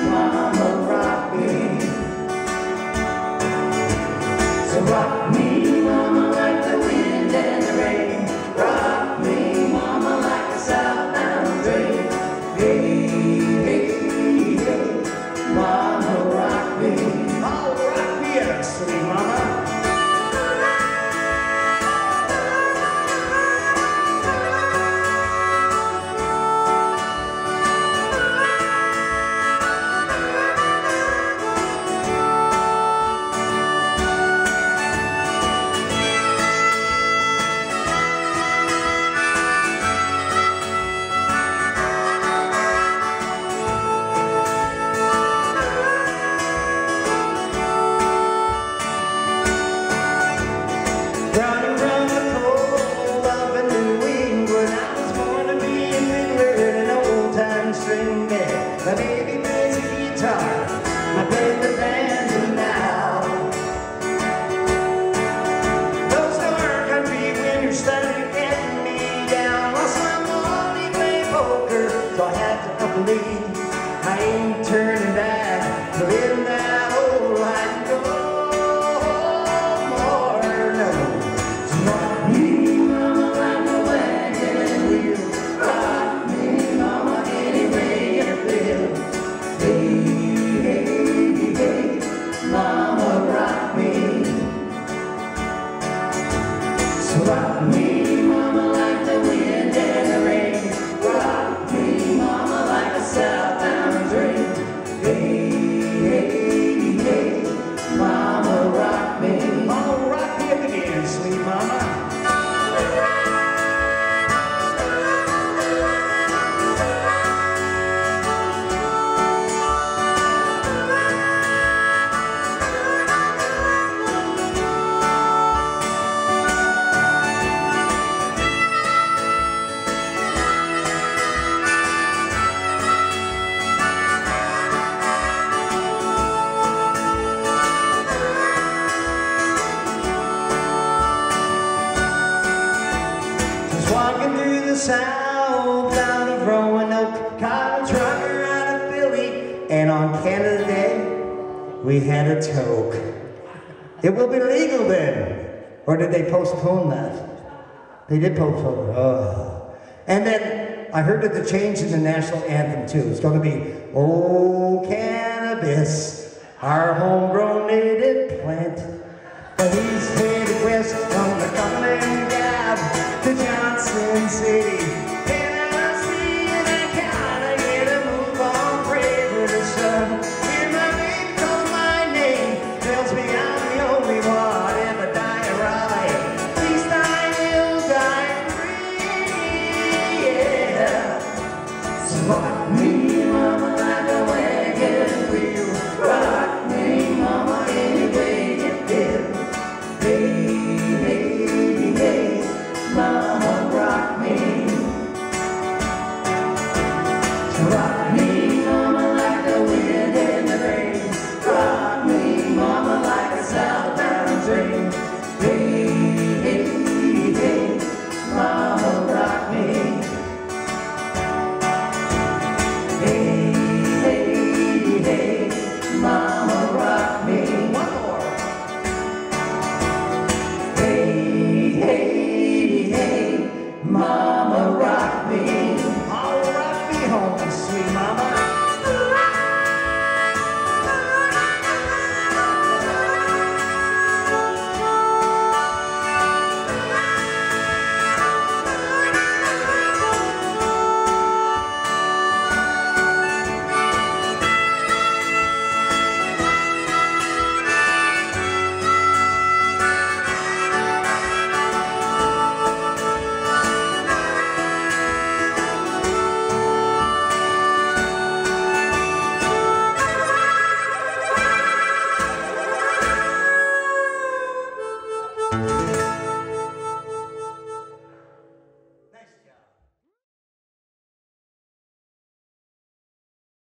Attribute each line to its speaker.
Speaker 1: mama, rock me. So rock me, mama, like the wind and the rain. Rock me, mama, like a southbound train. Hey, hey, hey, mama, rock me.
Speaker 2: Oh, rock me up, sweet mama.
Speaker 1: Running around the cold of a New England, I was born to be a fiddler in an old-time string band. My baby plays the guitar, I play the banjo now. Those dark country winters started getting me down. Lost my money playing poker, so I had to up and leave. I ain't turning back to live that old life. Rock me, mama, like the wagon wheel. Rock me, mama, any way you feel. Hey, hey, hey, mama, rock me. So rock me, mama, like the wind and the rain. Rock me, mama, like a southbound train. Hey, hey, hey, mama, rock me.
Speaker 2: Oh, rock me up again, sweet mama.
Speaker 1: Walking through the south out of Roanoke, caught a trucker out of Philly, and on Canada Day, we had a toke. It will be legal then. Or did they postpone that? They did postpone it. Oh. And then I heard that they're changing the national anthem too. It's going to be, "Oh, cannabis, our homegrown native plant." But he's headed west from